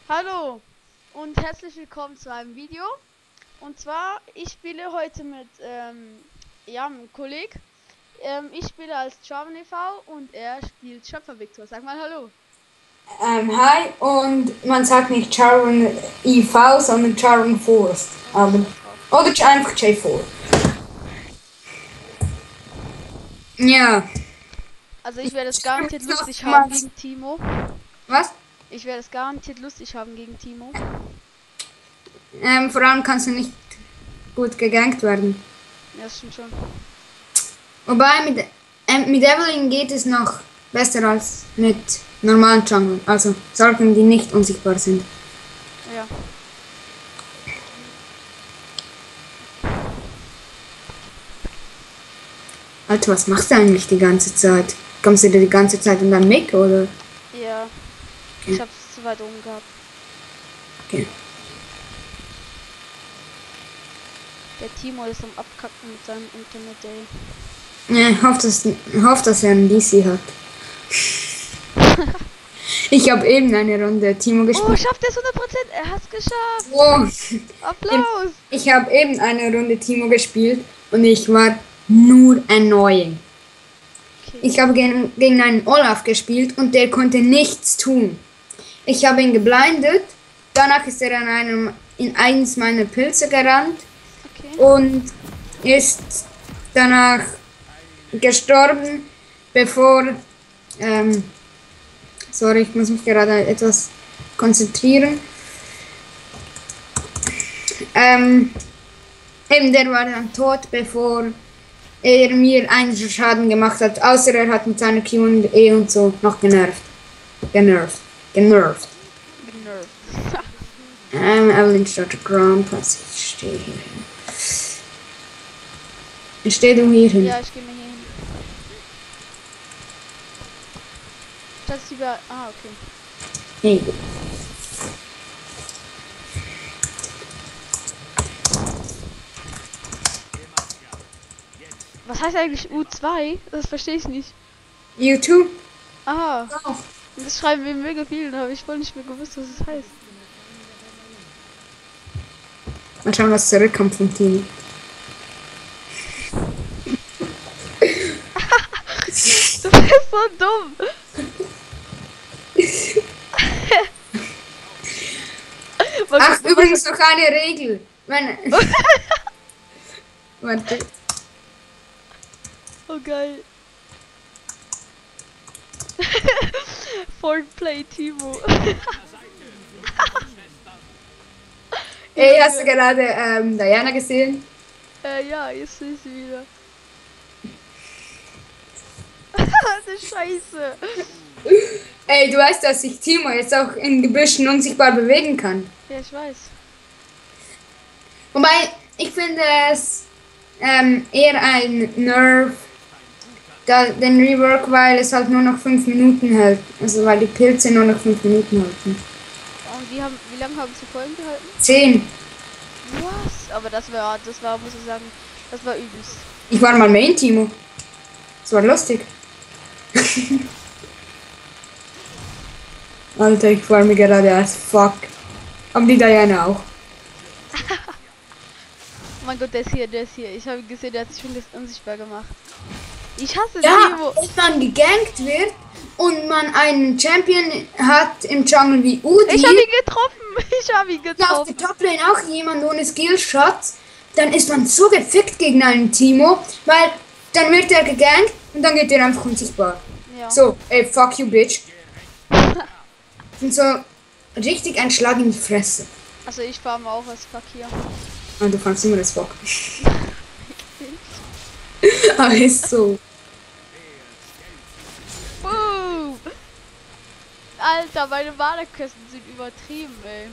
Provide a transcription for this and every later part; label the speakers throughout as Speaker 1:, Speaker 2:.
Speaker 1: Hallo und herzlich willkommen zu einem Video. Und zwar, ich spiele heute mit einem Kollegen. Ich spiele als Charmen e.V. und er spielt Schöpfer Victor. Sag mal Hallo.
Speaker 2: Hi, und man sagt nicht Charon IV, sondern Charon Forest.
Speaker 1: Okay,
Speaker 2: Aber,
Speaker 1: scheiß drauf.
Speaker 2: oder einfach J4. Ja.
Speaker 1: Also ich werde es
Speaker 2: Ich
Speaker 1: garantiert
Speaker 2: muss noch
Speaker 1: lustig haben
Speaker 2: mal.
Speaker 1: gegen Timo.
Speaker 2: Was?
Speaker 1: Ich werde es garantiert lustig haben gegen Timo.
Speaker 2: Vor allem kannst du nicht gut gegankt werden.
Speaker 1: Ja, das stimmt schon.
Speaker 2: Wobei, mit Evelyn geht es noch besser als mit normalen Jungle. Also solchen, die nicht unsichtbar sind.
Speaker 1: Ja.
Speaker 2: Alter, was machst du eigentlich die ganze Zeit? Kommst du dir die ganze Zeit in dein Mic, oder?
Speaker 1: Ja. Ich hab's zu weit oben gehabt.
Speaker 2: Okay.
Speaker 1: Der Timo ist am Abkacken mit seinem Internet, ey.
Speaker 2: Ja, hoff, dass er einen DC hat. Ich habe eben eine Runde Timo
Speaker 1: Oh,
Speaker 2: gespielt.
Speaker 1: schafft er es 100%? Er hat's geschafft.
Speaker 2: Oh.
Speaker 1: Applaus.
Speaker 2: Ich habe eben eine Runde Timo gespielt und ich war nur annoying.
Speaker 1: Okay.
Speaker 2: Ich habe gegen einen Olaf gespielt und der konnte nichts tun. Ich habe ihn geblindet, danach ist er in eins meiner Pilze gerannt
Speaker 1: Okay.
Speaker 2: und ist danach gestorben, bevor... sorry, ich muss mich gerade etwas konzentrieren. Eben, der war dann tot, bevor er mir einen Schaden gemacht hat. Außer er hat mit seiner Q und E und so noch genervt. Genervt.
Speaker 1: Genervt.
Speaker 2: Evelyn startet Ground Pass. Ich stehe hier hin. Steh du hier hin.
Speaker 1: Ja, ich gehe mir hier hin. Das ist über. Ah, okay.
Speaker 2: Hey.
Speaker 1: Was heißt eigentlich U2? Das verstehe ich nicht.
Speaker 2: YouTube?
Speaker 1: Ah,
Speaker 2: Oh.
Speaker 1: das schreiben wir mega viel, da habe ich voll nicht mehr gewusst, was es heißt.
Speaker 2: Mal schauen, was zurückkommt vom Team.
Speaker 1: Du bist so dumm.
Speaker 2: Ach, übrigens noch eine Regel. Warte.
Speaker 1: Oh geil. Fortplay Timo.
Speaker 2: Hey, hast du gerade Diana gesehen?
Speaker 1: Ja, jetzt sehe ich sie wieder. Das ist scheiße.
Speaker 2: Ey, du weißt, dass sich Timo jetzt auch in Gebüschen unsichtbar bewegen kann.
Speaker 1: Ja, ich weiß.
Speaker 2: Wobei, ich finde es eher ein Nerv, den Rework, weil es halt nur noch 5 Minuten hält. Also weil die Pilze nur noch 5 Minuten halten.
Speaker 1: Und wie lange haben sie Folgen gehalten?
Speaker 2: 10.
Speaker 1: Was? Aber das war, muss ich sagen, das war übelst.
Speaker 2: Ich war mal Main Timo. Das war lustig. Alter, ich war mir gerade als fuck. Aber die Diana auch.
Speaker 1: Oh mein Gott, der ist hier, der ist hier. Ich habe gesehen, der hat sich schon unsichtbar gemacht. Ich hasse
Speaker 2: Ja,
Speaker 1: Timo.
Speaker 2: wenn man gegankt wird und man einen Champion hat im Jungle wie Udi.
Speaker 1: Ich habe ihn getroffen. Ich habe ihn
Speaker 2: Auf der
Speaker 1: getroffen.
Speaker 2: Toplane auch jemand ohne Skillshots, dann ist man so gefickt gegen einen Timo, weil dann wird er gegankt und dann geht er einfach unsichtbar.
Speaker 1: Ja.
Speaker 2: So, ey, fuck you, bitch. Und so richtig ein Schlag in die Fresse.
Speaker 1: Also ich farme auch als Fuck hier.
Speaker 2: Und du fandst immer das Fuck. Aber ist so.
Speaker 1: Alter, meine Malerkosten sind übertrieben, ey.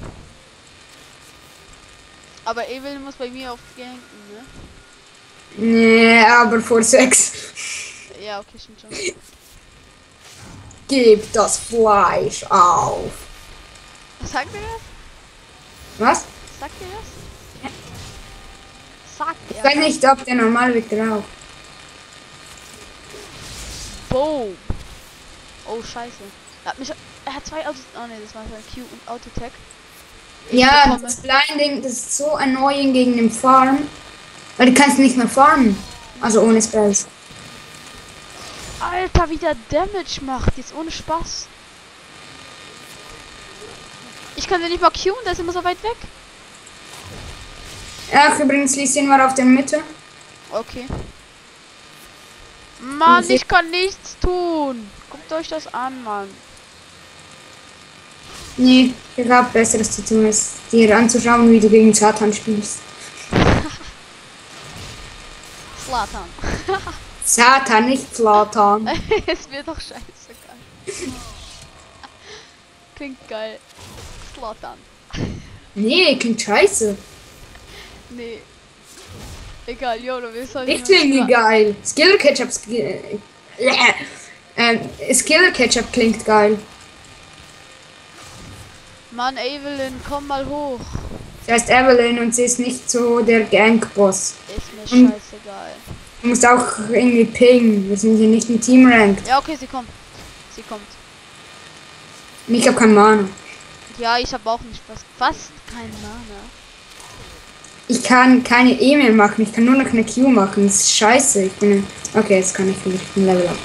Speaker 1: Aber Evelyn muss bei mir auf ganken, ne?
Speaker 2: Nee, aber vor 6.
Speaker 1: Ja, okay, stimmt schon.
Speaker 2: Gib das Fleisch auf.
Speaker 1: Sagt ihr das?
Speaker 2: Was?
Speaker 1: Sagt ihr das? Sagt
Speaker 2: Ich
Speaker 1: er.
Speaker 2: weiß nicht, ob der normal wird drauf.
Speaker 1: Boom. Oh, scheiße. Er hat mich Er hat zwei Autos. Oh ne, das war sein Q und Autotech.
Speaker 2: Ja,
Speaker 1: bekomme.
Speaker 2: das Blinding, das ist so annoying gegen den Farm. Weil du kannst nicht mehr farmen. Also ohne Spells.
Speaker 1: Alter, wie der Damage macht. Jetzt ohne Spaß. Ich kann den nicht mal queuen, der ist immer so weit weg.
Speaker 2: Ach, übrigens, Lee Sin war auf der Mitte.
Speaker 1: Okay. Mann, ich kann nichts tun. Guckt euch das an, Mann.
Speaker 2: Nee, ich habe Besseres zu tun, als dir anzuschauen, wie du gegen Satan spielst.
Speaker 1: Slatan.
Speaker 2: Satan, nicht Slatan.
Speaker 1: Es wird doch scheißegal. Klingt geil. Slatan.
Speaker 2: Nee, klingt scheiße.
Speaker 1: Nee. Egal, Jolo, wir sollen.
Speaker 2: Ich klinge geil. Skill Ketchup. Skill Ketchup klingt geil.
Speaker 1: Mann, Evelyn, komm mal hoch.
Speaker 2: Sie heißt Evelyn und sie ist nicht so der Gang-Boss.
Speaker 1: Ist mir scheißegal.
Speaker 2: Du musst auch irgendwie pingen. Wir sind hier nicht im Team Ranked.
Speaker 1: Ja, okay, sie kommt. Sie kommt.
Speaker 2: Ich hab kein Mana.
Speaker 1: Ja, ich habe auch nicht fast kein Mana.
Speaker 2: Ich kann keine E mehr machen. Ich kann nur noch eine Q machen. Das ist scheiße. Ich bin. Okay, jetzt kann ich nicht ein Level up.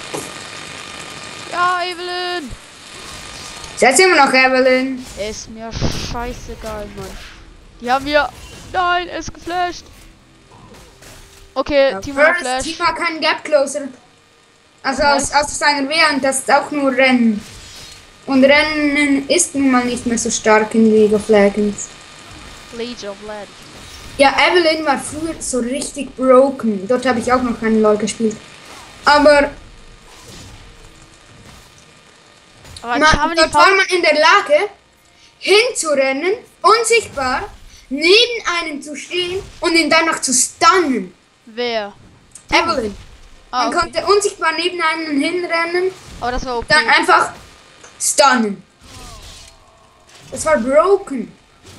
Speaker 1: Ja, Evelyn.
Speaker 2: Setz immer noch Evelyn.
Speaker 1: Ist mir scheißegal, Mann. Die haben wir. Nein, er ist geflasht. Okay,
Speaker 2: Ja,
Speaker 1: Timo Flash.
Speaker 2: Timo hat keinen Gap Closer. Also
Speaker 1: Was?
Speaker 2: aus seiner Wehr und das ist auch nur Rennen. Und Rennen ist nun mal nicht mehr so stark in League of Legends.
Speaker 1: League of Legends.
Speaker 2: Ja, Evelyn war früher so richtig broken. Dort habe ich auch noch keine LoL gespielt. Aber dort war man in der Lage, hinzurennen, unsichtbar, neben einem zu stehen und ihn dann noch zu stunnen.
Speaker 1: Wer?
Speaker 2: Evelyn.
Speaker 1: Ah,
Speaker 2: Man
Speaker 1: okay.
Speaker 2: konnte unsichtbar neben einem hinrennen,
Speaker 1: Aber das war okay.
Speaker 2: dann einfach stunnen. Das war broken.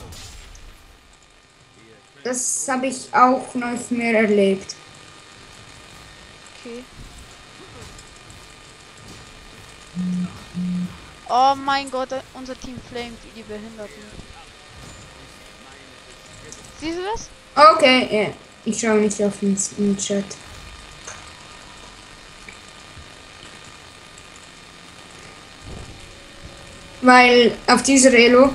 Speaker 2: Das habe ich auch noch mehr erlebt.
Speaker 1: Okay. Oh mein Gott, unser Team flamet wie die Behinderten. Siehst du das?
Speaker 2: Okay, ja. Ich schaue nicht auf den Chat. Weil auf dieser Elo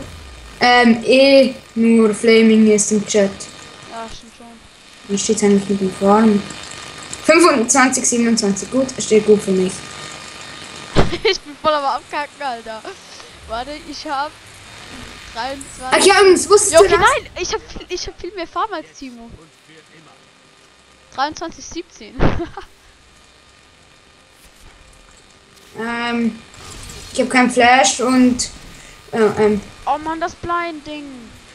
Speaker 2: nur Flaming ist im Chat.
Speaker 1: Ja, stimmt schon.
Speaker 2: Wie steht es eigentlich mit dem Farm? 25, 27, gut, steht gut für mich.
Speaker 1: Ich bin voll am Abkacken, Alter. Warte, ich hab 23.
Speaker 2: Ach ja, das wusstest
Speaker 1: Ja,
Speaker 2: du
Speaker 1: okay,
Speaker 2: das?
Speaker 1: nein, ich hab viel mehr Farm als Timo. 23, 17.
Speaker 2: Ich habe keinen Flash und
Speaker 1: Oh Mann, das Blind-Ding.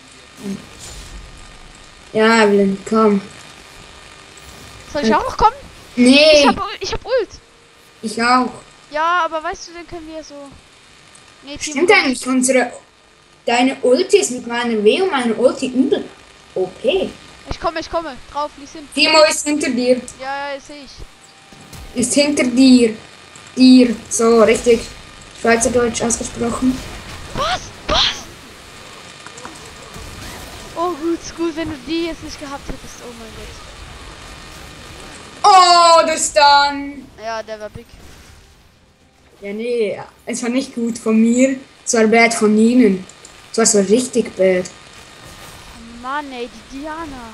Speaker 2: ja, Evelyn, komm.
Speaker 1: Soll ich auch noch kommen?
Speaker 2: Nee,
Speaker 1: Ich hab Ult.
Speaker 2: ich auch.
Speaker 1: Ja, aber weißt du, dann können wir so. Nee, Timo,
Speaker 2: Stimmt eigentlich, deine Ulti ist mit meiner W und meiner Ulti übel OP.
Speaker 1: Ich komme. Drauf, lies hin.
Speaker 2: Timo ist hinter dir.
Speaker 1: Ja, sehe ich.
Speaker 2: Ist hinter dir. Dir. So, richtig Schweizerdeutsch ausgesprochen.
Speaker 1: Was? Oh, gut, wenn du die jetzt nicht gehabt hättest. Oh mein Gott.
Speaker 2: Oh, das dann.
Speaker 1: Ja, der war big.
Speaker 2: Ja, nee, es war nicht gut von mir. Es war bad von ihnen. Es war so richtig bad.
Speaker 1: Oh Mann, ey, die Diana.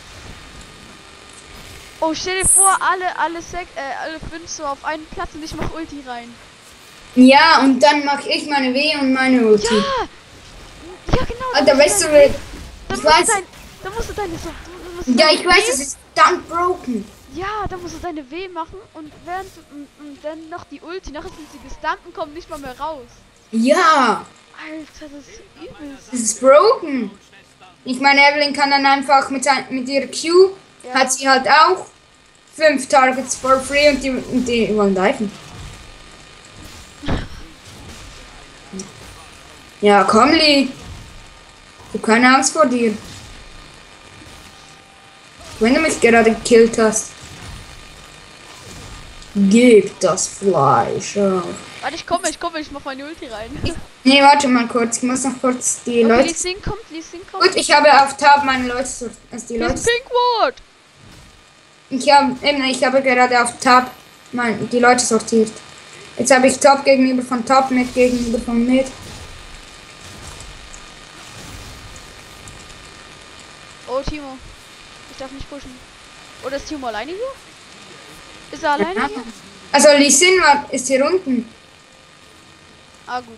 Speaker 1: Oh, stell dir vor, alle 5 so auf einen Platz und ich mach Ulti rein.
Speaker 2: Ja, und dann mache ich meine W und meine Ulti.
Speaker 1: Ja, genau.
Speaker 2: Alter, weißt du, ich weiß.
Speaker 1: Da musst du deine
Speaker 2: Ja, ich weiß, es ist dann broken.
Speaker 1: Ja, da musst du deine W machen und während und dann noch die Ulti. Nachher sind sie gestunt und kommen nicht mal mehr raus.
Speaker 2: Ja,
Speaker 1: Alter, das ist übelst.
Speaker 2: es ist broken. Ich meine, Evelyn kann dann einfach mit ihrer Q,
Speaker 1: Ja.
Speaker 2: hat sie halt auch 5 Targets for free und die wollen diven. Ja, komm, Lee. Ich hab keine Angst vor dir. Wenn du mich gerade gekillt hast. Gib das Fleisch auf.
Speaker 1: Warte, ich mach meine Ulti rein.
Speaker 2: Nee, warte mal kurz. Ich muss noch kurz die
Speaker 1: Okay,
Speaker 2: Leute.
Speaker 1: Lee Sin kommt.
Speaker 2: Gut, ich habe auf Tab meine Leute sortiert. Also die
Speaker 1: Hier
Speaker 2: Leute.
Speaker 1: ist Pinkward.
Speaker 2: Ich habe gerade auf Tab die Leute sortiert. Jetzt habe ich Top gegenüber von Top, Mid gegenüber von Mid.
Speaker 1: Oh, Timo. Ich darf nicht pushen. Oder ist Timo alleine hier? Ist er alleine
Speaker 2: Ja.
Speaker 1: hier?
Speaker 2: Also Lee Sin ist hier unten.
Speaker 1: Ah, gut.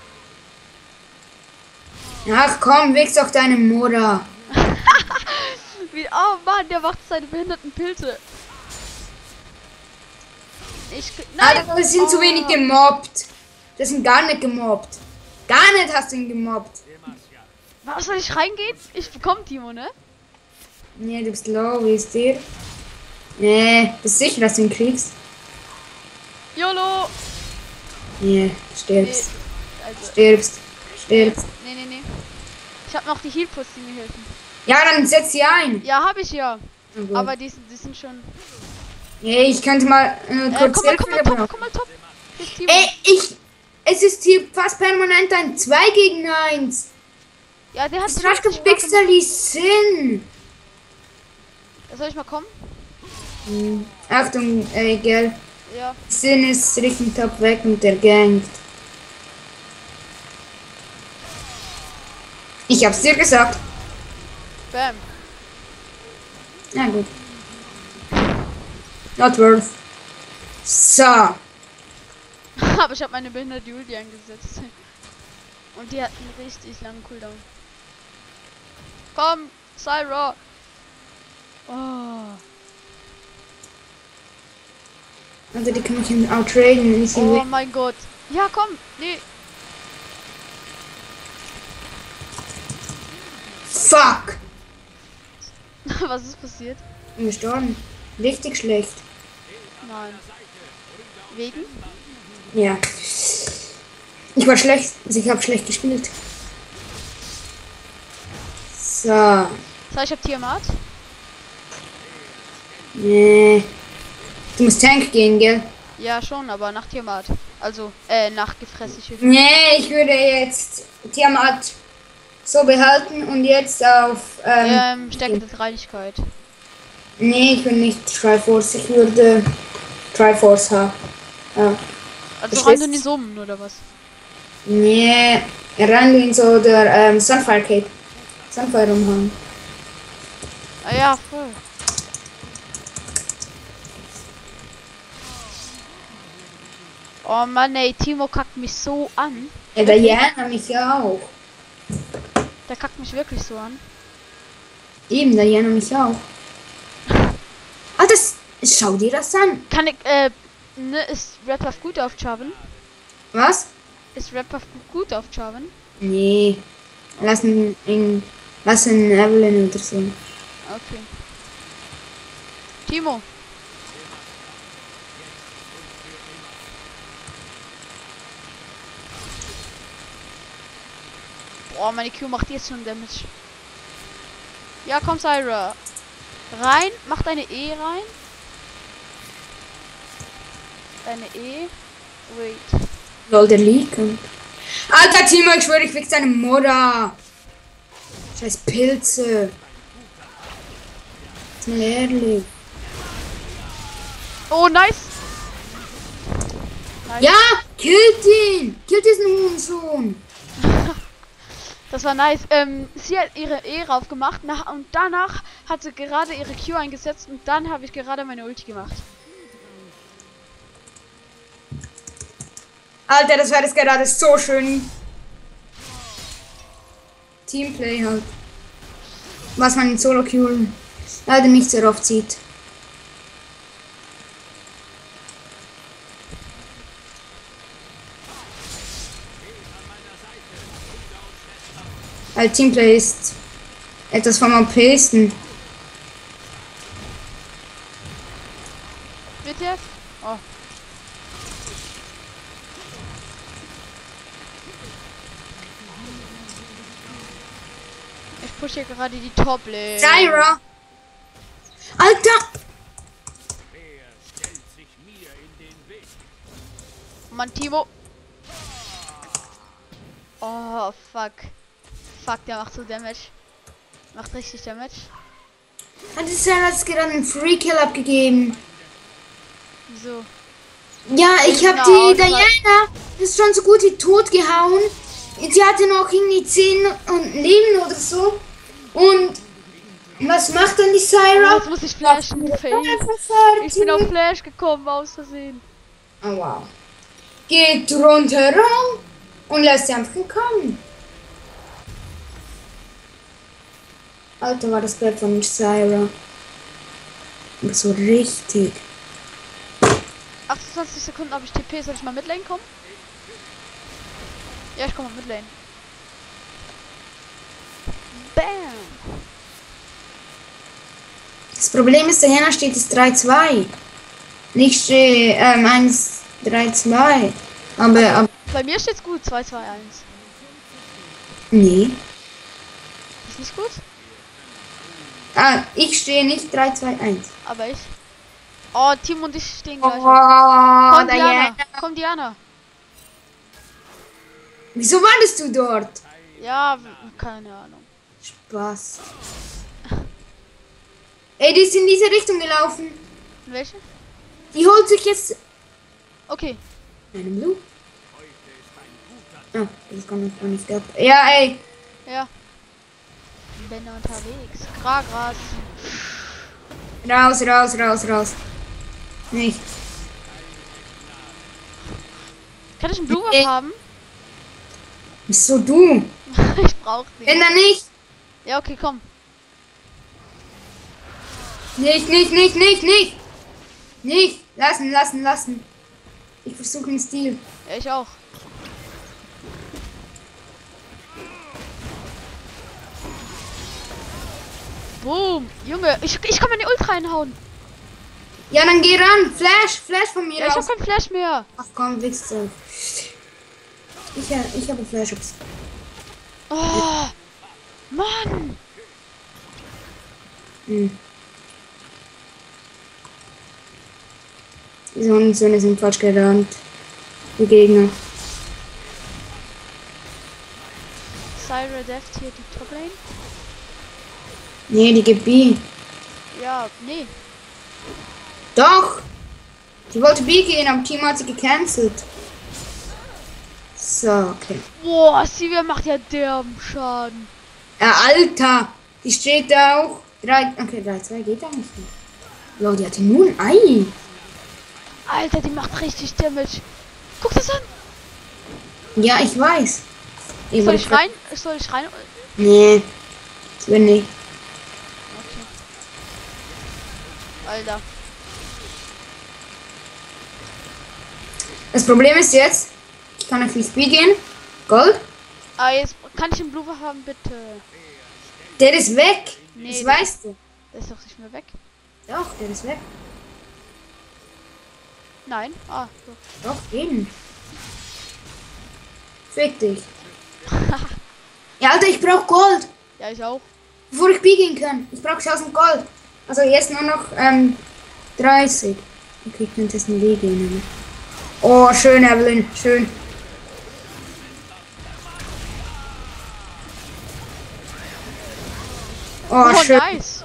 Speaker 2: Ach komm, wächst doch deine Mutter.
Speaker 1: Oh Mann, der macht seine behinderten Pilze.
Speaker 2: Nein, wir sind zu wenig gemobbt. Das sind gar nicht gemobbt. Gar nicht hast du ihn gemobbt.
Speaker 1: Was, soll ich reingehen? Ich bekomme Timo, ne?
Speaker 2: Nee, du bist low, wie ist dir? Nee, bist sicher, dass du ihn kriegst?
Speaker 1: YOLO!
Speaker 2: Nee, du stirbst.
Speaker 1: Nee, also,
Speaker 2: Stirbst.
Speaker 1: nee. Ich hab noch die Heal-Puts, die mir helfen.
Speaker 2: Ja, dann setz sie ein.
Speaker 1: Ja, habe ich ja.
Speaker 2: Na gut.
Speaker 1: Aber die sind schon...
Speaker 2: Nee, ich könnte mal kurz
Speaker 1: komm mal top. Hier ist Timo.
Speaker 2: Es ist hier fast permanent ein 2 gegen 1.
Speaker 1: Ja, der hat...
Speaker 2: Das rasch gepixter Lee Sin.
Speaker 1: Soll ich mal kommen?
Speaker 2: Achtung, gell.
Speaker 1: Ja.
Speaker 2: Sin ist Richtung Top weg und der gangt. Ich hab's dir gesagt.
Speaker 1: Bam.
Speaker 2: Na gut. Not worth. So.
Speaker 1: Aber ich habe meine behinderte Ulti eingesetzt. Und die hat einen richtig langen Cooldown. Komm, Syra. Oh.
Speaker 2: Also die kann ich outraden, wenn ich sie
Speaker 1: Oh
Speaker 2: will.
Speaker 1: mein Gott. Ja, komm. Nee.
Speaker 2: Fuck!
Speaker 1: Was ist passiert?
Speaker 2: Bin gestorben. Richtig schlecht.
Speaker 1: Nein. Wegen?
Speaker 2: Ja. Ich war schlecht. Also ich habe schlecht gespielt. So.
Speaker 1: So, ich hab Tiamat.
Speaker 2: Nee. Du musst Tank gehen, gell?
Speaker 1: Ja, schon, aber nach Tiamat. Also, nach gefressliche.
Speaker 2: Nee, ich würde jetzt Tiamat so behalten und jetzt auf.
Speaker 1: Stärkende Reinigkeit.
Speaker 2: Nee, ich will nicht Triforce. Ich würde Triforce haben. Ja.
Speaker 1: Also
Speaker 2: Ich
Speaker 1: rein
Speaker 2: weiß-
Speaker 1: in die Summen oder was?
Speaker 2: Nee, rein in so der Sunfire Cape. Sunfire umhauen.
Speaker 1: Ah ja, voll. Oh Mann, ey, Timo kackt mich so an.
Speaker 2: Ja, Diana mich auch.
Speaker 1: Der kackt mich wirklich so an.
Speaker 2: Eben, Diana mich auch. Ah, schau dir das an.
Speaker 1: Kann ich, ist Redpuff gut auf Chaven?
Speaker 2: Was?
Speaker 1: Ist Redpuff gut auf Chaven?
Speaker 2: Nee. Lass ihn Evelyn oder so.
Speaker 1: Okay. Timo. Boah, meine Q macht jetzt schon Damage. Ja, komm, Syra. Rein, mach deine E rein. Deine E. Wait.
Speaker 2: Soll der liegen? Alter Timo, ich schwöre, ich fix deine Mutter. Scheiß Pilze. Ist mal ehrlich.
Speaker 1: Oh, nice. Nice.
Speaker 2: Ja, killt ihn. Killt diesen Hurensohn.
Speaker 1: Das war nice. Sie hat ihre E raufgemacht und danach hat sie gerade ihre Q eingesetzt und dann habe ich gerade meine Ulti gemacht.
Speaker 2: Alter, das war das gerade so schön. Teamplay halt. Was man in Solo-Queues leider nicht sehr oft sieht. Weil Teamplay ist etwas vom OPsten.
Speaker 1: Bitte? Oh. Ich pushe hier gerade die Top-Lane.
Speaker 2: Syra! Alter!
Speaker 1: Mann, Timo. Oh, fuck. Fuck, der macht so Damage. Macht richtig Damage.
Speaker 2: Hat die Sarah jetzt gerade einen Free Kill abgegeben?
Speaker 1: Wieso?
Speaker 2: Ja, ich habe die Diana, das ist schon so gut wie tot gehauen. Sie hatte noch irgendwie 10 Leben oder so. Und was macht dann die
Speaker 1: Oh,
Speaker 2: Syra?
Speaker 1: jetzt muss ich flashen. Fail. Ich bin auf Flash gekommen, aus Versehen.
Speaker 2: Oh wow. Geht rundherum und lässt sie einfach kommen. Alter, war das Bett von Syra. So richtig.
Speaker 1: 28 Sekunden habe ich TP, soll ich mal mit Lane kommen? Ja, ich komme mit Lane. Bam!
Speaker 2: Das Problem ist, Diana steht es 3-2. Nicht 1-3-2. Aber
Speaker 1: Bei mir steht's gut, 2-2-1.
Speaker 2: nee.
Speaker 1: Ist nicht gut?
Speaker 2: Ah, ich stehe nicht 3-2-1.
Speaker 1: Aber ich. Oh, Tim und ich stehen gleich.
Speaker 2: Oh,
Speaker 1: Komm, Diana. Komm, Diana.
Speaker 2: Wieso wartest du dort?
Speaker 1: Ja, keine Ahnung.
Speaker 2: Spaß. Ey, die ist in diese Richtung gelaufen.
Speaker 1: Welche?
Speaker 2: Die holt sich jetzt
Speaker 1: Okay.
Speaker 2: eine Blue. Ah, das kann ich gar nicht ab. Ja, ey.
Speaker 1: Ja. Bin unterwegs. Kragras.
Speaker 2: Raus. Nicht.
Speaker 1: Kann ich einen Blue Buff haben?
Speaker 2: Wieso du?
Speaker 1: Ich brauch den.
Speaker 2: Wenn dann nicht.
Speaker 1: Ja, okay, komm.
Speaker 2: Nicht. Nicht. Lassen. Ich versuche einen Stil.
Speaker 1: Ja, ich auch. Boom. Junge, ich kann mir die Ult reinhauen.
Speaker 2: Ja, dann geh ran. Flash von mir
Speaker 1: Ja, ich
Speaker 2: aus.
Speaker 1: hab kein Flash mehr.
Speaker 2: Ach komm, Wichser. Ich habe Flash.
Speaker 1: Oh. Mann.
Speaker 2: Die Sonnensöhne sind falsch gerannt. Die Gegner.
Speaker 1: Syra Deft hier die Toplane.
Speaker 2: Nee, die gibt B.
Speaker 1: Ja, nee.
Speaker 2: Doch! Die wollte B gehen, aber Team hat sie gecancelt. So, okay.
Speaker 1: Boah, Sivir macht ja derben Schaden.
Speaker 2: Alter! Die steht da auch. 3-2 geht da nicht mehr. Lol, die hatte nur ein Ei.
Speaker 1: Alter, die macht richtig Damage. Guck das an.
Speaker 2: Ja, ich weiß.
Speaker 1: Soll ich rein? Soll ich rein?
Speaker 2: Nee. Ich will nicht.
Speaker 1: Okay. Alter.
Speaker 2: Das Problem ist jetzt, ich kann auf XP gehen. Gold.
Speaker 1: Ah, jetzt kann ich einen Blue haben, bitte.
Speaker 2: Der ist weg.
Speaker 1: Nee,
Speaker 2: das weißt du.
Speaker 1: Der ist doch nicht mehr weg.
Speaker 2: Doch, der ist weg.
Speaker 1: Nein. Ah, so.
Speaker 2: Doch, eben. Fick dich. Ja, Alter, ich brauch Gold.
Speaker 1: Ja, ich auch.
Speaker 2: Bevor ich B gehen kann. Ich brauche 1000 Gold. Also jetzt nur noch 30. Okay, ich könnte jetzt ein B gehen. Oh, schön, Evelyn. Schön. Oh,
Speaker 1: Oh,
Speaker 2: schön.
Speaker 1: nice.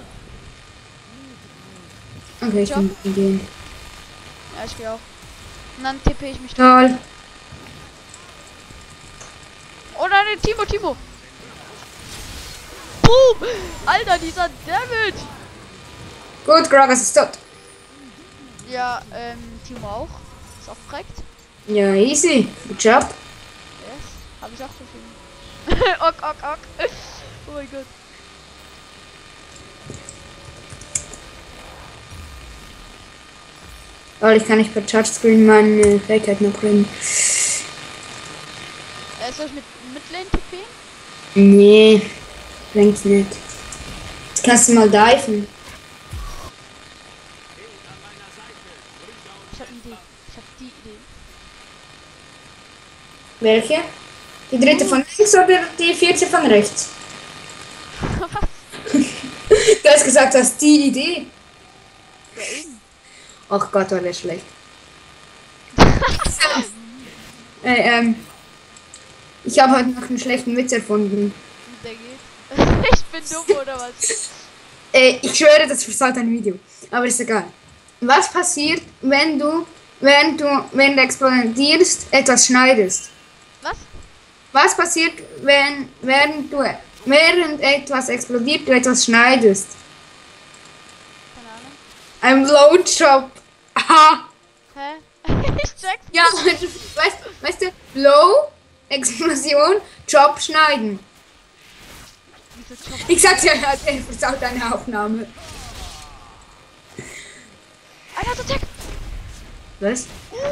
Speaker 2: Okay, ich kann B gehen.
Speaker 1: Ja, ich gehe auch. Und dann tippe ich mich.
Speaker 2: Toll.
Speaker 1: Oh nein, Timo. Boom. Alter, dieser Damage.
Speaker 2: Gut, Gragas ist tot.
Speaker 1: Ja, Timo auch. Ist auch korrekt.
Speaker 2: Ja, easy. Good job.
Speaker 1: Yes. Hab ich auch verstanden. ok. Oh mein Gott.
Speaker 2: Weil ich kann nicht per Touchscreen meine Fähigkeiten upgraden.
Speaker 1: Soll ich mit Lane TP?
Speaker 2: Nee, bringt's nicht. Jetzt kannst du mal diven.
Speaker 1: Ich hab eine Idee. Ich hab die Idee.
Speaker 2: Welche? Die dritte von links oder die vierte von rechts? Du hast gesagt, du hast die Idee.
Speaker 1: Ja, eben.
Speaker 2: Ach Gott, war der schlecht. Ich habe heute noch einen schlechten Witz erfunden.
Speaker 1: Der geht. Ich bin dumm oder was?
Speaker 2: Ich schwöre, das versaut ein Video. Aber ist egal. Was passiert, wenn du, während du explodierst, etwas schneidest?
Speaker 1: Was?
Speaker 2: Was passiert, während etwas explodiert, du etwas schneidest?
Speaker 1: Keine Ahnung.
Speaker 2: Ein Blowjob. Aha.
Speaker 1: Hä? Ich check's.
Speaker 2: Ja, weißt du, Blow, Explosion, Job schneiden.
Speaker 1: Wieso Job?
Speaker 2: Ich sag's ja, er versaut eine Aufnahme.
Speaker 1: Einer hat Attack.
Speaker 2: Was?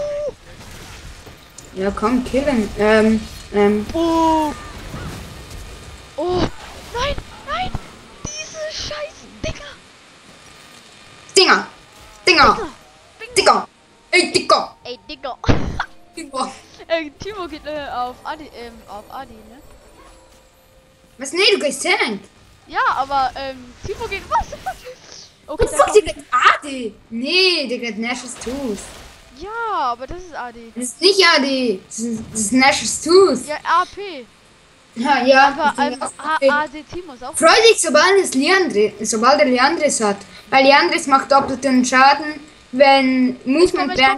Speaker 2: Ja, komm, killen.
Speaker 1: Oh. Oh. Nein, nein. Diese scheiß Dinger.
Speaker 2: Dinger! Dinger!
Speaker 1: Bingo.
Speaker 2: Dinger! Ey, Dicker!
Speaker 1: Ey, Digga.
Speaker 2: Dinger!
Speaker 1: Timo geht auf Adi, ne?
Speaker 2: Was? Nee, du gehst Tank!
Speaker 1: Ja, aber Timo geht was? Okay,
Speaker 2: Was
Speaker 1: dann
Speaker 2: fuck,
Speaker 1: komm.
Speaker 2: der geht AD! Nee, der geht Nash's Tooth.
Speaker 1: Ja, aber das ist Adi.
Speaker 2: Das ist nicht AD! Das ist Nash's Tooth!
Speaker 1: Ja, AP.
Speaker 2: Ja, ja.
Speaker 1: Aber
Speaker 2: ich bin auch okay.
Speaker 1: AD Timo ist auch.
Speaker 2: Freu dich, sobald er Liandris hat. Weil Liandris macht doppelten Schaden, wenn Movement
Speaker 1: Ich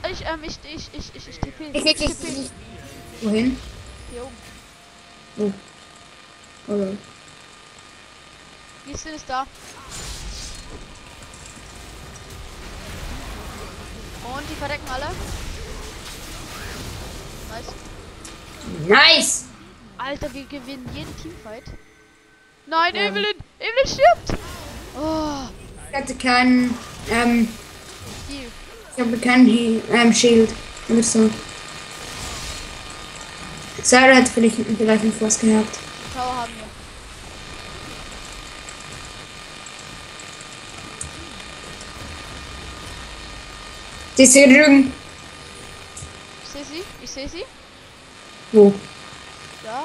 Speaker 1: TP.
Speaker 2: Ich. Wohin?
Speaker 1: Hier oben.
Speaker 2: Oh. Oh.
Speaker 1: Wie ist da? Und die verdecken alle. Nice.
Speaker 2: Nice!
Speaker 1: Alter, wir gewinnen jeden Teamfight. Nein,
Speaker 2: Ja.
Speaker 1: Evelyn! Evelyn stirbt! Oh,
Speaker 2: Ich hatte keinen,
Speaker 1: die.
Speaker 2: ich habe keinen Shield oder so. Sarah hat vielleicht noch was gehabt.
Speaker 1: Tower haben wir.
Speaker 2: Die ist hier drüben.
Speaker 1: Ich sehe sie.
Speaker 2: Wo?
Speaker 1: Da.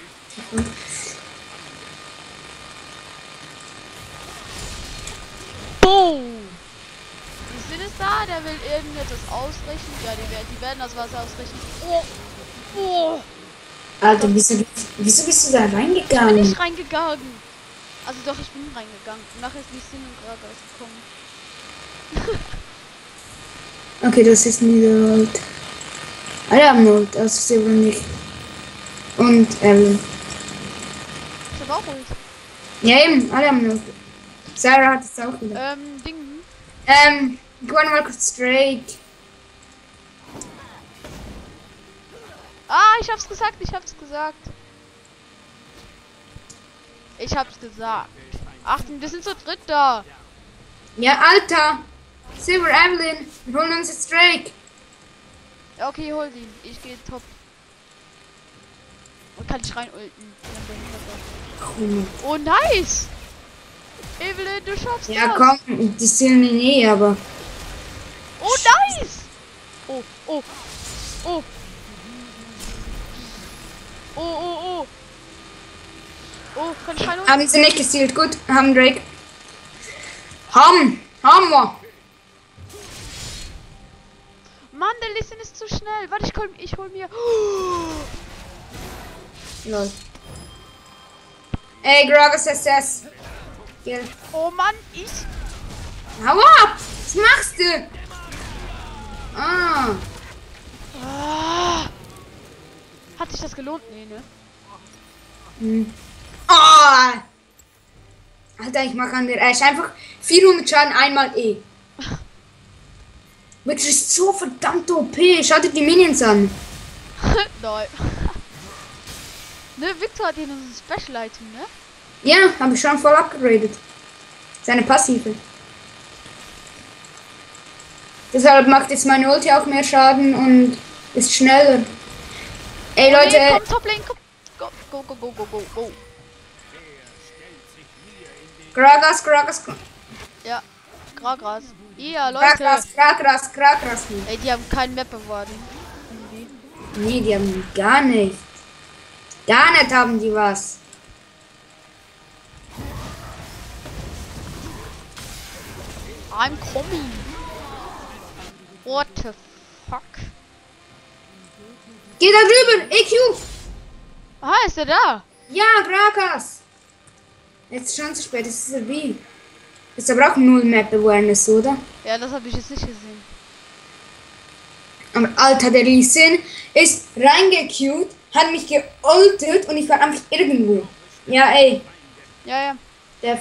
Speaker 1: Boom! Die Sinn ist da, der will irgendetwas ausrechnen. Ja, die werden das Wasser ausrechnen. Oh! Oh!
Speaker 2: Alter, wieso bist du da
Speaker 1: Ich bin
Speaker 2: reingegangen?
Speaker 1: nicht reingegangen. Also doch, ich bin reingegangen. Und nachher ist die Sinn und gerade rausgekommen.
Speaker 2: Okay, das ist Niederhold. Alle haben Not, außer sie wohl nicht. Und,
Speaker 1: Ich hab auch Ult.
Speaker 2: ja eben, alle haben Not. Sarah hat es auch wieder.
Speaker 1: Ding.
Speaker 2: Go on, mal kurz Drake.
Speaker 1: Ah, ich hab's gesagt. Achtung, wir sind zu dritt da.
Speaker 2: Ja, Alter! Silver Evelyn, wir holen uns jetzt Drake.
Speaker 1: Ja, okay, hol ihn. Ich gehe top. Und kann ich rein ulten. Oh, nice! Evelyn, du schaffst
Speaker 2: Ja,
Speaker 1: das.
Speaker 2: komm, die sind mir nie, aber.
Speaker 1: Oh, nice! Oh. Oh, kann ich rein ulten?
Speaker 2: Haben sie nicht gestealt, gut, haben Drake. Haben wir.
Speaker 1: Mann, der Listen ist zu schnell. Warte, ich hol mir.
Speaker 2: Lol. Ey, Gragas SS. Kill.
Speaker 1: Oh Mann,
Speaker 2: Hau ab! Was machst du? Ah.
Speaker 1: Hat sich das gelohnt? Nee, ne?
Speaker 2: Oh. Alter, ich mach an der Ash einfach 400 Schaden einmal E. Wirklich ist so verdammt OP. Schau dir die Minions an.
Speaker 1: Nein. Ne, Victor hat hier noch ein Special Item, ne?
Speaker 2: Ja, habe ich schon voll abgegradet. Seine Passive. Deshalb macht jetzt meine Ulti auch mehr Schaden und ist schneller. Ey Leute.
Speaker 1: Nee, komm, Toplane, komm. Go.
Speaker 2: Gragas.
Speaker 1: Ja, Gragras. Ja, Leute.
Speaker 2: Gragas.
Speaker 1: Ey, die haben keinen Map geworden.
Speaker 2: Nee, die haben gar nicht. Gar nicht haben die was.
Speaker 1: I'm coming. What the fuck?
Speaker 2: Geh da drüber, EQ.
Speaker 1: Ah, ist er da?
Speaker 2: Ja, Gragas! Jetzt ist schon zu spät, es ist ein Wie. Ist aber auch null Map Awareness, oder?
Speaker 1: Ja, das habe ich jetzt nicht gesehen.
Speaker 2: Aber Alter, der Lee Sin ist reingequeued, hat mich geultet und ich war einfach irgendwo. Ja, ey.
Speaker 1: Ja.
Speaker 2: Der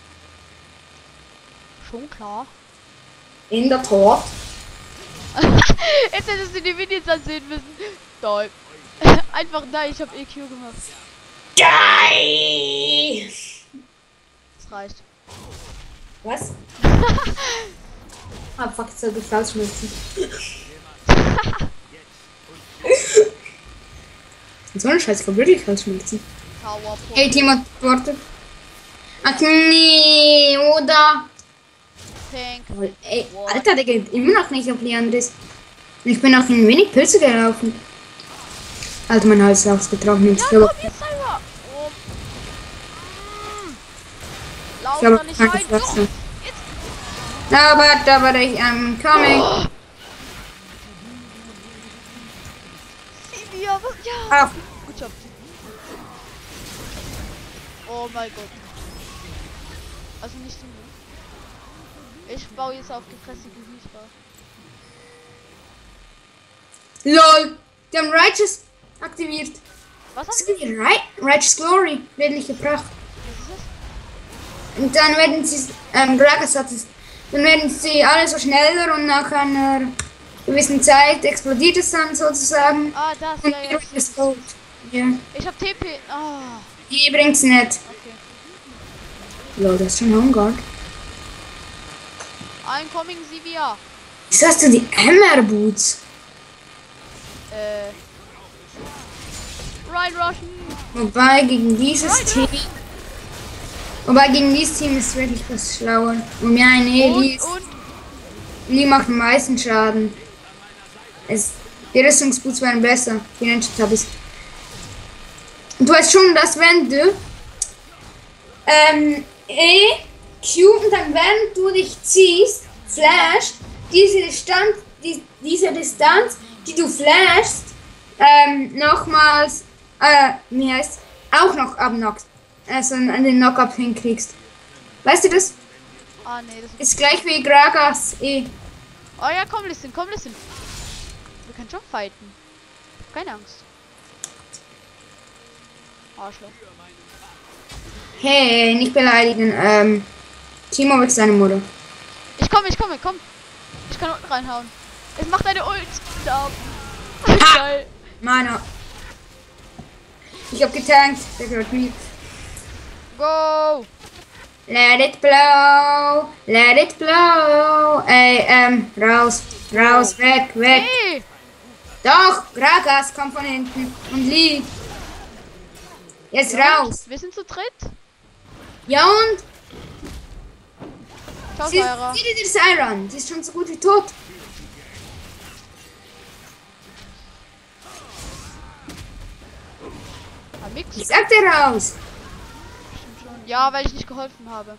Speaker 1: Schon klar.
Speaker 2: in der Tat.
Speaker 1: Jetzt hättest du die Videos ansehen müssen. Toll. Einfach da, ich habe EQ gemacht.
Speaker 2: Geil!
Speaker 1: Das reicht.
Speaker 2: Was? Ah, fuck, jetzt soll ich rausschmeißen. So eine Scheiße kann wirklich rausschmeißen.
Speaker 1: PowerPoint.
Speaker 2: Hey, Timo, warte. Ach nee, oder?
Speaker 1: Tank.
Speaker 2: Ey, Alter, der geht immer noch nicht auf Leandris. Ich bin auch in wenig Pilze gelaufen. Alter, mein Hals ist ausgetrocknet.
Speaker 1: Ja, komm jetzt, Cyber. Oh. Lauf da nicht rein. So,
Speaker 2: Aber ich am coming.
Speaker 1: Oh. Sivir, was? Ja.
Speaker 2: Auf.
Speaker 1: Gut Job. Oh mein Gott. Also nicht du. Ich baue jetzt auf gefressige Wiesbar.
Speaker 2: LOL, die haben Righteous aktiviert.
Speaker 1: Was
Speaker 2: Was
Speaker 1: hast
Speaker 2: ist die Righteous Glory? Redliche Pracht.
Speaker 1: du?
Speaker 2: Und dann werden sie, Gragas hat es, dann werden sie alle so schneller und nach einer gewissen Zeit explodiert es dann sozusagen.
Speaker 1: Ah, das,
Speaker 2: Und
Speaker 1: ja, ja.
Speaker 2: die ist tot. Ja,
Speaker 1: Ich hab TP. Ah,
Speaker 2: die bringt's nicht.
Speaker 1: okay.
Speaker 2: LOL, das ist schon Homeguard.
Speaker 1: Incoming Sivir.
Speaker 2: Wieso hast du die MR-Boots?
Speaker 1: Ryan Russian.
Speaker 2: Wobei gegen dieses Team. Wobei gegen dieses Team ist wirklich was schlauer. Und ja, nee, die macht am meisten Schaden. Die Rüstungsboots wären besser. Die Ninja-Tabis. Und du weißt schon, dass wenn du Q und dann während du dich ziehst, flasht, diese Distanz, die du flashst, nochmals, wie heißt, auch noch abknockst. Also an den Knock-Up hinkriegst. Weißt du das?
Speaker 1: Ah, nee, das
Speaker 2: Ist gleich wie Gragas E.
Speaker 1: Oh ja, komm, listen. Wir können schon fighten. Keine Angst. Arschloch.
Speaker 2: Hey, nicht beleidigen. Timo mit seiner Mutter.
Speaker 1: Ich komme. Ich kann unten reinhauen. Es macht eine Ult. Da. Geil.
Speaker 2: Meiner. Ich hab getankt. Der gehört mir.
Speaker 1: Go.
Speaker 2: Let it blow. Let it blow. Ey, raus. Raus. Weg.
Speaker 1: Hey.
Speaker 2: Doch, Gragas kommt von hinten. Und Lee. Jetzt raus.
Speaker 1: Wir sind zu dritt.
Speaker 2: Ja und?
Speaker 1: Ciao,
Speaker 2: Sieh
Speaker 1: Sarah.
Speaker 2: dir die Siren. Die ist schon so gut wie tot.
Speaker 1: Mix.
Speaker 2: Ich sag dir raus.
Speaker 1: Ja, weil ich nicht geholfen habe.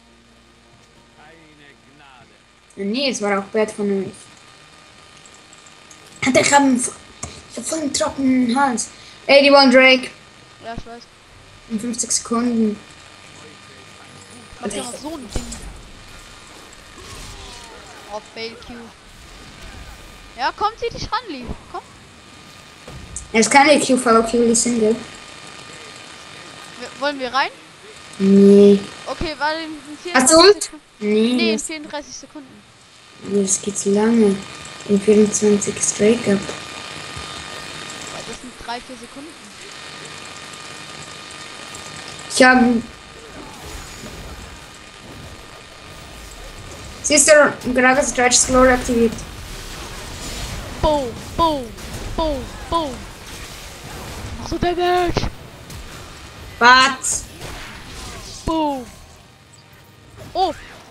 Speaker 2: Nee, es war auch bad von euch. Alter, ich hab voll einen trockenen Hals. Ey, die wollen Drake.
Speaker 1: Ja, ich weiß.
Speaker 2: In 50 Sekunden.
Speaker 1: Mach ja mal so ein Ding. Oh, Fail Q. Ja, komm, zieh dich ran, Lee. Komm.
Speaker 2: Er ist keine Q, follow Q, Single.
Speaker 1: Wollen wir rein?
Speaker 2: Nee.
Speaker 1: Okay, weil in
Speaker 2: Hast
Speaker 1: 34
Speaker 2: du Ult?
Speaker 1: Sekunden.
Speaker 2: Nee,
Speaker 1: Nee, in
Speaker 2: das,
Speaker 1: 34 Sekunden.
Speaker 2: das geht zu lange. In 24 straight up.
Speaker 1: Weil das sind 3-4 Sekunden.
Speaker 2: Ich habe. Siehst du, gerade das Stretch Glory aktiviert.
Speaker 1: Boom, boom, boom, boom. Mach so Damage.
Speaker 2: Was?
Speaker 1: Boom. Oh.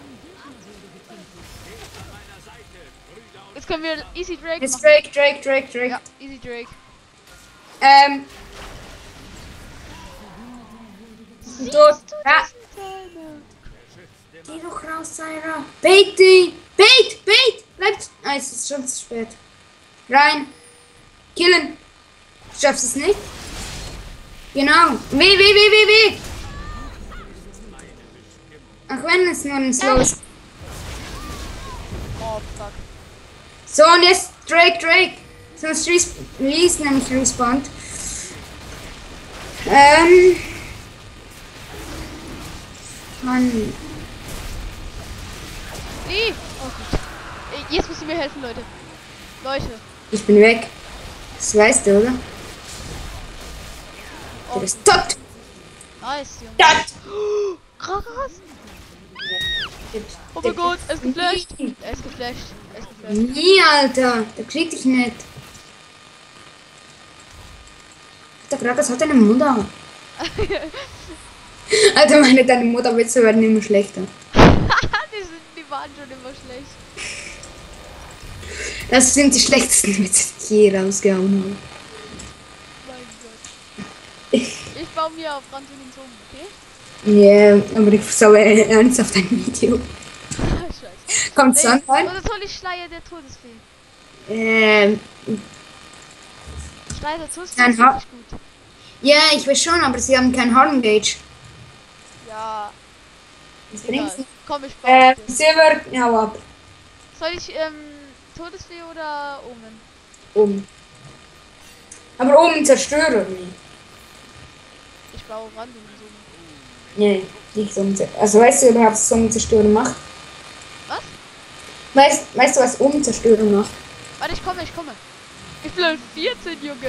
Speaker 1: Jetzt können wir Easy Drake
Speaker 2: Jetzt
Speaker 1: machen.
Speaker 2: Drake.
Speaker 1: Ja, Easy Drake.
Speaker 2: Dort. Ja. Geh doch raus, Sarah. Bait die. Bait. Bleibt. Ah, es ist schon zu spät. Rein. Killen. Schaffst es nicht? Genau. W. Auch wenn es nur ein Slow ist.
Speaker 1: Oh, fuck.
Speaker 2: So, und jetzt Drake. Sonst Reese nämlich respawnt. Mann.
Speaker 1: Nee. Oh gut. Jetzt müsst ihr mir helfen, Leute.
Speaker 2: Ich bin weg. Das weißt du, oder?
Speaker 1: Oh,
Speaker 2: Du bist tot.
Speaker 1: nice, Junge.
Speaker 2: Tot.
Speaker 1: Krass. Oh mein Gott, er ist geflasht. Er ist geflasht.
Speaker 2: Nie, Alter. Der kriegt dich nicht. Der gerade, das hat eine Mutter. Alter, deine Mutterwitze werden immer schlechter.
Speaker 1: Die waren schon immer schlecht.
Speaker 2: Das sind die schlechtesten Witze, die ich je rausgehauen habe.
Speaker 1: Mein Gott. Ich baue mir auf Rand und so, okay?
Speaker 2: Ja, yeah, aber ich schaue ernsthaft ein Video.
Speaker 1: Scheiße.
Speaker 2: Kommt's dann rein?
Speaker 1: Oder soll ich Schleier der Todesfee? Schleier der Todesfee ist wirklich gut.
Speaker 2: Ja, ich weiß schon, aber sie haben kein Harden Gauge.
Speaker 1: Ja.
Speaker 2: Was bringt's nicht?
Speaker 1: Komm, ich baue
Speaker 2: Silber, hau ab.
Speaker 1: Soll ich, Todesfee oder Omen?
Speaker 2: Aber oben zerstören, nie.
Speaker 1: Ich baue Rand und so.
Speaker 2: Nee, nicht so. Also weißt du überhaupt, was Umzerstören macht?
Speaker 1: Was?
Speaker 2: Weißt du, was Umzerstören macht?
Speaker 1: Warte, ich komme. Ich bin Level 14, Junge.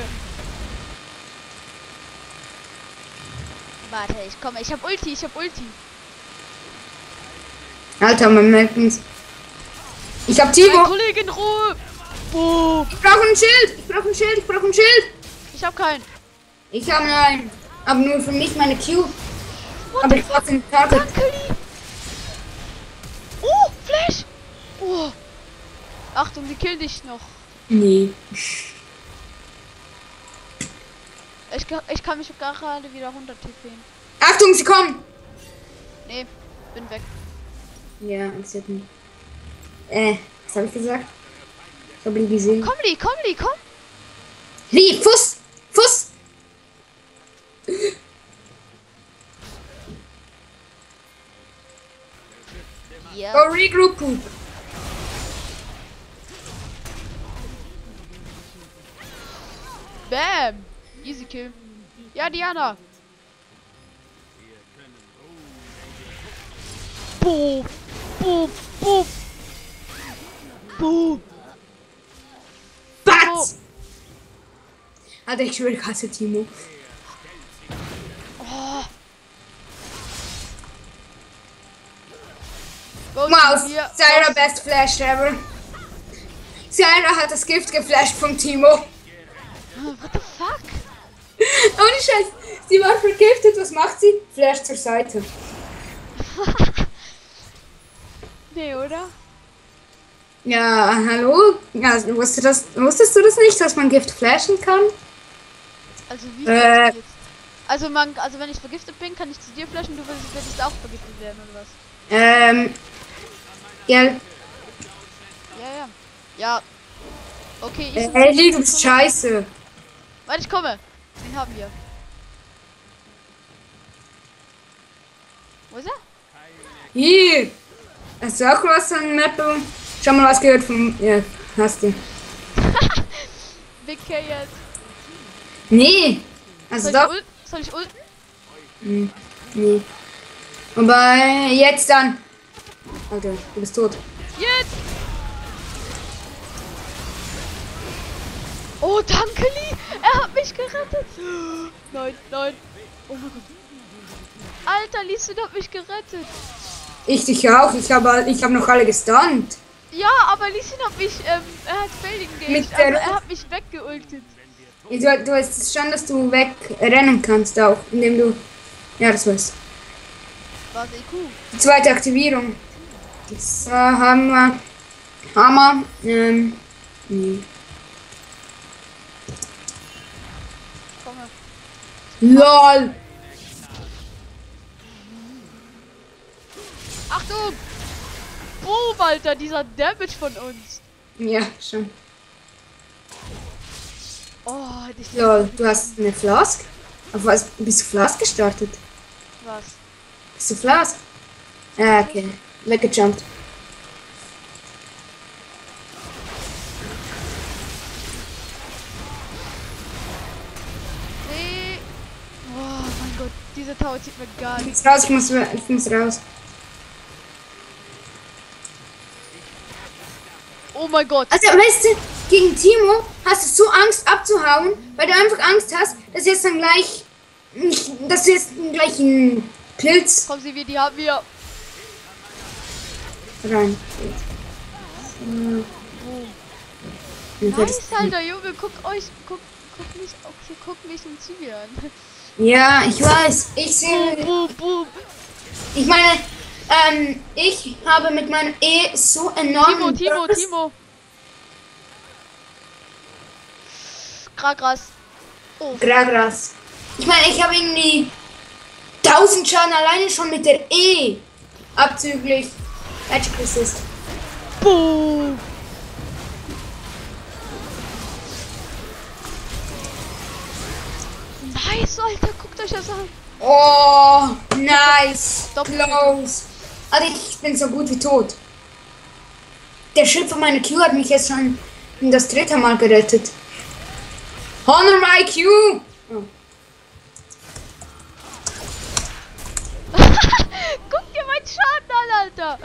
Speaker 1: Warte, ich komme. Ich hab Ulti.
Speaker 2: Alter, man merkt uns. Ich hab Timo.
Speaker 1: Mein Kollege in Ruhe. Oh.
Speaker 2: Ich brauche ein Schild.
Speaker 1: Ich hab keinen.
Speaker 2: Ich habe einen. Aber nur für mich meine Q.
Speaker 1: What
Speaker 2: Aber
Speaker 1: the
Speaker 2: ich brauche den Target.
Speaker 1: Danke, oh, Flash. Oh. Achtung, die killen dich noch.
Speaker 2: Nee.
Speaker 1: Ich kann mich gerade wieder 100 TPen.
Speaker 2: Achtung, sie kommen.
Speaker 1: Nee, bin weg.
Speaker 2: Ja, das hat nicht. Was habe ich gesagt? Ich habe ihn gesehen.
Speaker 1: Komm.
Speaker 2: Lee, Fuß.
Speaker 1: Ja.
Speaker 2: Go regroup.
Speaker 1: Bam. Easy Kill. Ja, Diana. Boom.
Speaker 2: Batz. Alter, ich schwöre, ich hasse Timo.
Speaker 1: Oh.
Speaker 2: Wow, Syra best Flash ever. Syra hat das Gift geflasht von Timo.
Speaker 1: What the fuck?
Speaker 2: Ohne Scheiß, sie war vergiftet, was macht sie? Flash zur Seite.
Speaker 1: Nee, oder?
Speaker 2: Ja, hallo? Ja, wusstest du das nicht, dass man Gift flashen kann?
Speaker 1: Also wie jetzt? Also wenn ich vergiftet bin, kann ich zu dir flashen, du würdest auch vergiftet werden, oder was?
Speaker 2: Ja.
Speaker 1: Ja. Okay,
Speaker 2: Hey, du bist scheiße.
Speaker 1: Warte, ich komme. Den haben wir. Wo ist er?
Speaker 2: Hier. Hast du auch was an Mappe? Schon mal was gehört von... Ja, hast du.
Speaker 1: Big K jetzt.
Speaker 2: Nee. Also doch.
Speaker 1: Soll ich ulten?
Speaker 2: Nee. Aber jetzt dann. Alter, du bist tot.
Speaker 1: Jetzt! Oh, danke, Lee! Er hat mich gerettet! Nein. Oh mein Gott. Alter, Lee hat mich gerettet!
Speaker 2: Ich dich auch. Ich hab noch alle gestunt.
Speaker 1: Ja, aber Lee hat mich, er hat Failing
Speaker 2: Mit
Speaker 1: gemacht,
Speaker 2: der-
Speaker 1: er hat mich weggeultet.
Speaker 2: Du weißt schon, dass du wegrennen kannst auch, indem du... Ja, das war's.
Speaker 1: Was EQ?
Speaker 2: Die zweite Aktivierung. Das haben wir... Hammer. Nee.
Speaker 1: Komme.
Speaker 2: LOL.
Speaker 1: Achtung! Boom, Alter, dieser Damage von uns.
Speaker 2: Ja, schon.
Speaker 1: Oh, dich
Speaker 2: LOL, du hast eine Flask? Auf was? Bist du Flas gestartet?
Speaker 1: Was?
Speaker 2: Bist du Flas? Ah, okay. Weggejumpt.
Speaker 1: Nee. Oh mein Gott, diese Tower zieht mir gar
Speaker 2: Ich
Speaker 1: nicht.
Speaker 2: muss raus, ich muss raus.
Speaker 1: Oh mein Gott.
Speaker 2: Also, weißt du, gegen Timo hast du so Angst abzuhauen, weil du einfach Angst hast, dass jetzt dann gleich nicht, dass du jetzt gleich einen Pilz
Speaker 1: Kommen Sie, die haben wir.
Speaker 2: rein.
Speaker 1: Nice, Alter, Junge, guck mich, okay, guck mich und Zivi an.
Speaker 2: Ja, ich weiß. Ich sehe.
Speaker 1: Boom.
Speaker 2: Ich meine, ich habe mit meinem E so enorm.
Speaker 1: Timo. Krass. Oh,
Speaker 2: Gragras. Ich meine, ich habe irgendwie 1000 Schaden alleine schon mit der E. Abzüglich Magic Resist.
Speaker 1: boom. Nice, Alter, guckt euch das an.
Speaker 2: Oh, nice.
Speaker 1: Doppel.
Speaker 2: Close. Also ich bin so gut wie tot. Der Schild von meiner Q hat mich jetzt schon das 3. Mal gerettet. Honor my Q. Oh.
Speaker 1: Guck dir meinen Schaden an, Alter.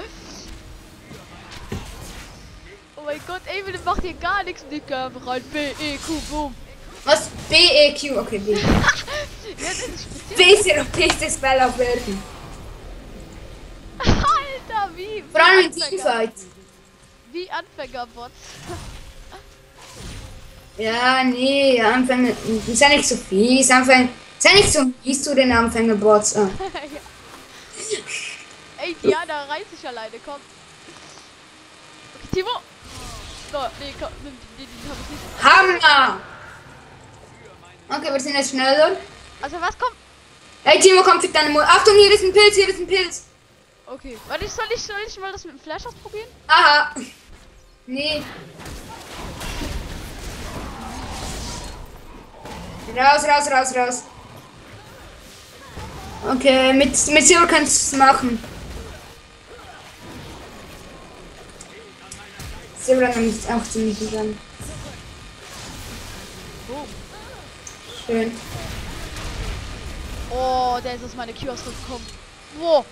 Speaker 1: Oh mein Gott, Evelyn macht hier gar nichts mit dem Körper rein. B-E-Q, boom.
Speaker 2: Was? B-E-Q. Okay, B.
Speaker 1: Ja, das ist speziell.
Speaker 2: B ist der europäische Spell auf Erden.
Speaker 1: Alter, wie
Speaker 2: Vor allem in
Speaker 1: Anfänger.
Speaker 2: Teamfight.
Speaker 1: Wie Anfängerbots.
Speaker 2: Ja, nee, Anfänger. Sei nicht so fies. Sei nicht so mies zu den Anfängerbots. Ah.
Speaker 1: Ey, Diana reißt sich alleine, komm. Okay, Timo. So, nee, komm, nimm den hab ich nicht.
Speaker 2: Hammer! Okay, wir sind jetzt schneller.
Speaker 1: Also was kommt?
Speaker 2: Hey, Timo, komm für deine Mutter. Achtung, hier ist ein Pilz.
Speaker 1: Okay, warte, soll ich mal das mit dem Flash ausprobieren?
Speaker 2: Aha. Nee. Raus. Okay, mit Silber kannst du es machen. Silber nimmt auch ziemlich gut an.
Speaker 1: Boom.
Speaker 2: Schön.
Speaker 1: Oh, der ist aus meiner Q ausgekommen. Wow.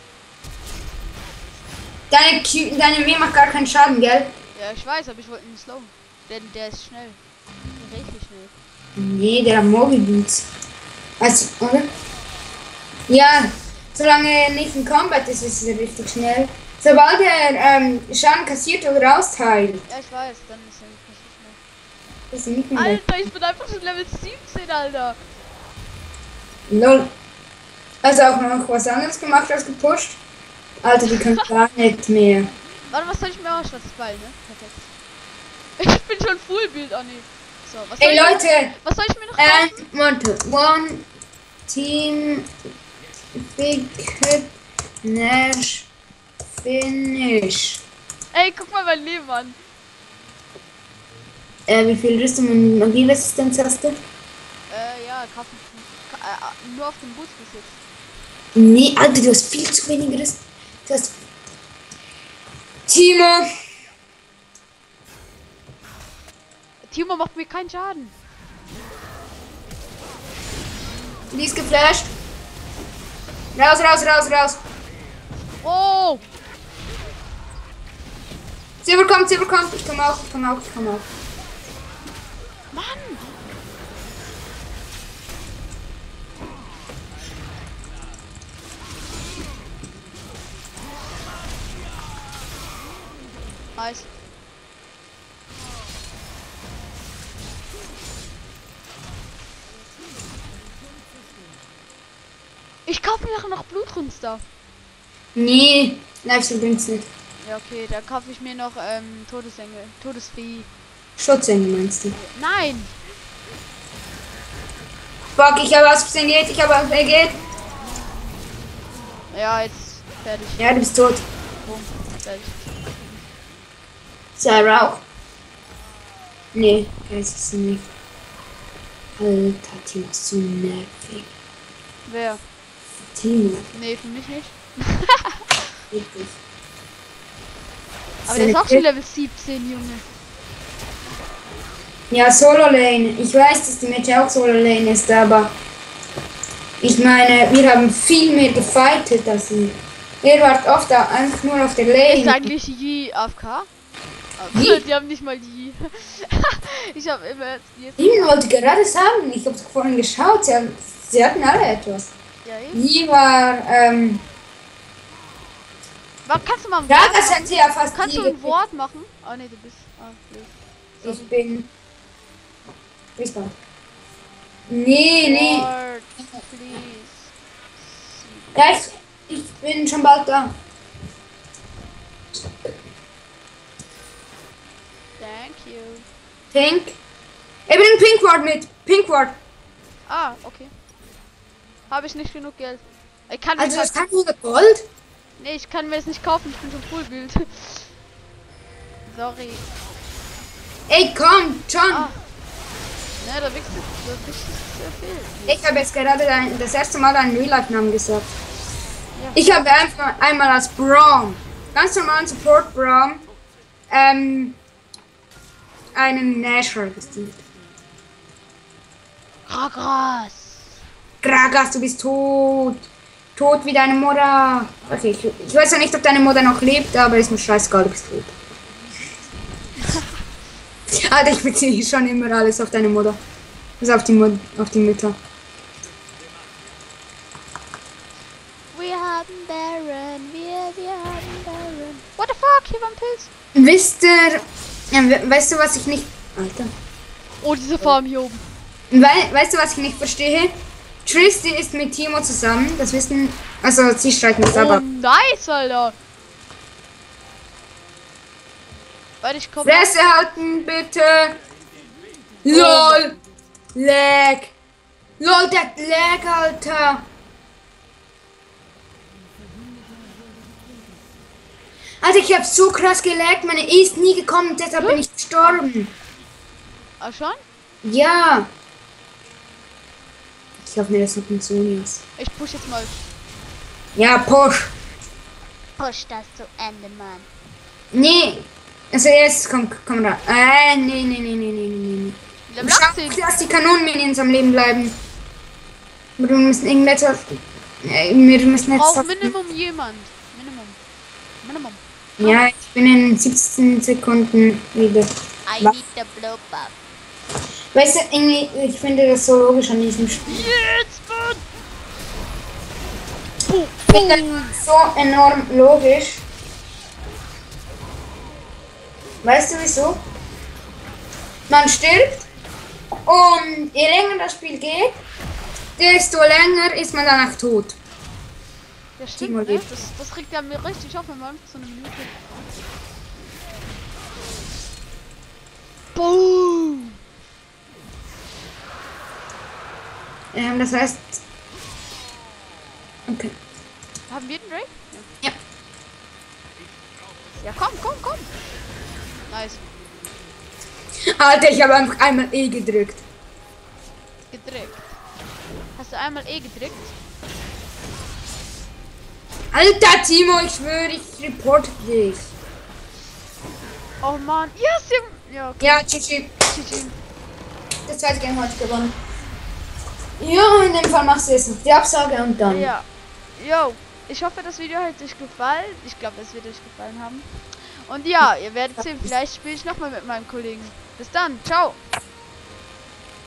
Speaker 2: Deine W macht gar keinen Schaden, gell?
Speaker 1: Ja, ich weiß, aber ich wollte ihn slowen. Denn der ist schnell. Richtig schnell.
Speaker 2: Nee, der hat Mobi Boots. Also, oder? Ja, solange er nicht in Combat ist, ist er richtig schnell. Sobald er Schaden kassiert oder austeilt,
Speaker 1: Ja, ich weiß, dann ist er nicht
Speaker 2: ist er nicht
Speaker 1: so
Speaker 2: mehr.
Speaker 1: schnell. Alter, ich bin einfach schon Level 17, Alter.
Speaker 2: Lol. Also auch noch was anderes gemacht als gepusht. Alter, die können gar nicht mehr.
Speaker 1: Warte, was soll ich mir auch? Schwarzes Ball, ne? Perfekt. Ich bin schon Full Build, oh nee. So, was soll
Speaker 2: Ey
Speaker 1: ich,
Speaker 2: Leute,
Speaker 1: was soll ich mir noch kaufen?
Speaker 2: warte. One Team Big Hit Nash Finish.
Speaker 1: Ey, guck mal mein Leben an.
Speaker 2: Wie viel Rüstung und Magieresistenz hast du?
Speaker 1: Ja, kaufen. Nur auf dem Boost bis jetzt.
Speaker 2: Nee, Alter, du hast viel zu wenig Rüstung. Du hast...
Speaker 1: Timo macht mir keinen Schaden.
Speaker 2: Die ist geflasht. Raus.
Speaker 1: Oh!
Speaker 2: Silber kommt. Ich komm auch.
Speaker 1: Mann! Nice. Ich kaufe mir nachher noch Blutrünster.
Speaker 2: Nee, Lifestyle bringt's nicht.
Speaker 1: Ja, okay, dann kaufe ich mir noch Todesengel, Todesvieh.
Speaker 2: Schutzengel meinst du?
Speaker 1: Nein!
Speaker 2: Fuck, ich habe ausgesehen, geht.
Speaker 1: Ja, jetzt fertig.
Speaker 2: Ja, du bist tot.
Speaker 1: Boom, fertig.
Speaker 2: Sarah auch. Nee, das ist nicht. Alter, Team ist so nervig.
Speaker 1: Wer?
Speaker 2: Timo.
Speaker 1: Nee, für mich nicht.
Speaker 2: Richtig.
Speaker 1: Aber der ist auch schon Level 17, Junge.
Speaker 2: Ja, Solo Lane. Ich weiß, dass die Mitte auch Solo Lane ist, aber ich meine, wir haben viel mehr gefightet als sie. Ihr wart oft da einfach nur auf der Lane.
Speaker 1: Ist eigentlich Yi AFK?
Speaker 2: Yi?
Speaker 1: Die haben nicht mal Yi. Ich habe immer jetzt.
Speaker 2: Ich wollte gerade sagen, ich habe vorhin geschaut, sie hatten alle etwas.
Speaker 1: Ja, eben.
Speaker 2: Yi war,
Speaker 1: Was kannst du mal ein
Speaker 2: ja,
Speaker 1: Wort
Speaker 2: das
Speaker 1: machen?
Speaker 2: hat sie ja fast
Speaker 1: Kannst
Speaker 2: nie
Speaker 1: du ein
Speaker 2: gekriegt.
Speaker 1: Wort machen? Ah ne, du bist. Ah, blöd.
Speaker 2: Ich bin. Respawn. Nee.
Speaker 1: Word, please.
Speaker 2: Ja, ich bin schon bald da.
Speaker 1: Thank you.
Speaker 2: Pink. Ich bring Pinkward mit. Pinkward.
Speaker 1: Ah, okay. Habe ich nicht genug Geld. Ich kann
Speaker 2: Also
Speaker 1: mir
Speaker 2: das kann 100 Gold.
Speaker 1: Nee, ich kann mir das nicht kaufen, ich bin schon Full Bild. Sorry.
Speaker 2: Ey, komm, John.
Speaker 1: Ah. Ne, da wächst sehr viel.
Speaker 2: Ich habe jetzt gerade das erste Mal einen Real-Life-Namen gesagt.
Speaker 1: Ja.
Speaker 2: Ich habe einfach einmal als Braum, ganz normalen Support Braum, einen Nashor gespielt.
Speaker 1: Gragas.
Speaker 2: Gragas, du bist tot. Tot wie deine Mutter. Okay, ich weiß ja nicht, ob deine Mutter noch lebt, aber ist mir scheißegal, du bist tot. Alter, ich beziehe schon immer alles auf deine Mutter. Also auf die Mütter.
Speaker 1: Wir haben Baron, wir haben Baron. What the fuck, hier war ein Pilz.
Speaker 2: Wisst ihr, weißt du, was ich nicht... Alter.
Speaker 1: Oh, diese Farm hier oben.
Speaker 2: Weißt du, was ich nicht verstehe? Tristan ist mit Timo zusammen, das wissen... Also, sie streiten das
Speaker 1: Oh,
Speaker 2: aber.
Speaker 1: nice, Alter. Warte, ich komme.
Speaker 2: Fresse halten, bitte! LOL! Lag! LOL, der Lag, Alter! Alter, ich hab so krass gelaggt, meine E ist nie gekommen, deshalb bin ich gestorben.
Speaker 1: Ah, schon?
Speaker 2: Ja! Ich hoffe mir, das noch ein Sony ist.
Speaker 1: Ich push jetzt mal.
Speaker 2: Ja, push!
Speaker 1: Push das zu Ende, Mann.
Speaker 2: Nee! Also jetzt komm da. Nee.
Speaker 1: Level
Speaker 2: Schau,
Speaker 1: 18.
Speaker 2: dass die Kanonenminions am Leben bleiben. Wir müssen irgendetwas... Wir müssen jetzt...
Speaker 1: Braucht Minimum jemand. Minimum.
Speaker 2: Ja, ich bin in 17 Sekunden wieder.
Speaker 1: I need the blow buff.
Speaker 2: Weißt du, irgendwie, ich finde das so logisch an diesem Spiel.
Speaker 1: Jetzt, Mann!
Speaker 2: Ich finde das so enorm logisch. Weißt du wieso? Man stirbt und je länger das Spiel geht, desto länger ist man danach tot.
Speaker 1: Ja, stimmt, ne? Das regt ja mir richtig auf, wenn man so eine Minute. Boom!
Speaker 2: Das heißt... Okay.
Speaker 1: Haben wir den Drake?
Speaker 2: Ja.
Speaker 1: Ja, komm. Nice.
Speaker 2: Alter, ich habe einfach einmal E gedrückt.
Speaker 1: Gedrückt. Hast du einmal E gedrückt?
Speaker 2: Alter, Timo, ich schwöre, ich reporte dich.
Speaker 1: Oh Mann. Yes, ja, okay.
Speaker 2: Ja, GG.
Speaker 1: GG.
Speaker 2: Das zweite Game heute gewonnen. Ja, in dem Fall machst du jetzt noch die Absage und dann.
Speaker 1: Ja. Yo, ich hoffe, das Video hat euch gefallen. Ich glaube, es wird euch gefallen haben. Und ja, ihr werdet sehen, vielleicht spiele ich nochmal mit meinem Kollegen. Bis dann, ciao.